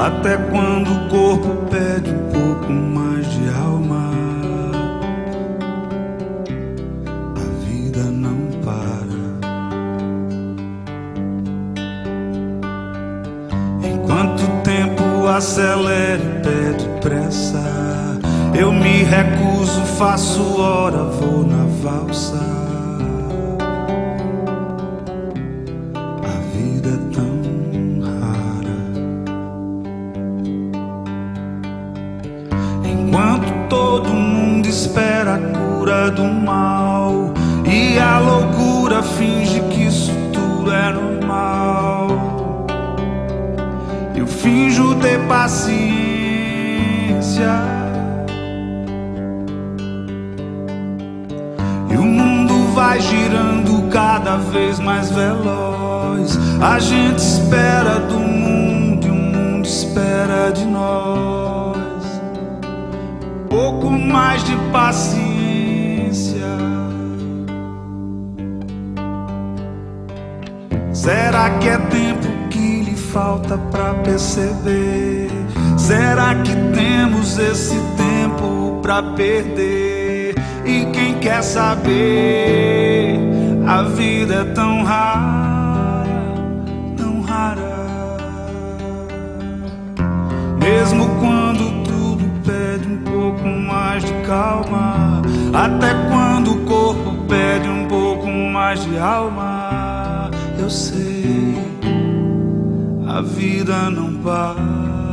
até quando o corpo pede um pouco mais de alma. A vida não para. Enquanto o tempo acelera e pede pressa, eu me recuso, faço hora, vou na valsa. A vida é tão rara. Enquanto todo mundo espera a cura do mal e a loucura finge que isso tudo é normal, eu finjo ter paciência. E o mundo vai girando cada vez mais veloz. A gente espera do mundo e o mundo espera de nós. Pouco mais de paciência. Será que é tempo que lhe falta pra perceber? Será que temos esse tempo pra perder? E quem quer saber? A vida é tão rara, tão rara. Mesmo quando tudo pede um pouco mais de calma, até quando o corpo pede um pouco mais de alma, eu sei, a vida não para.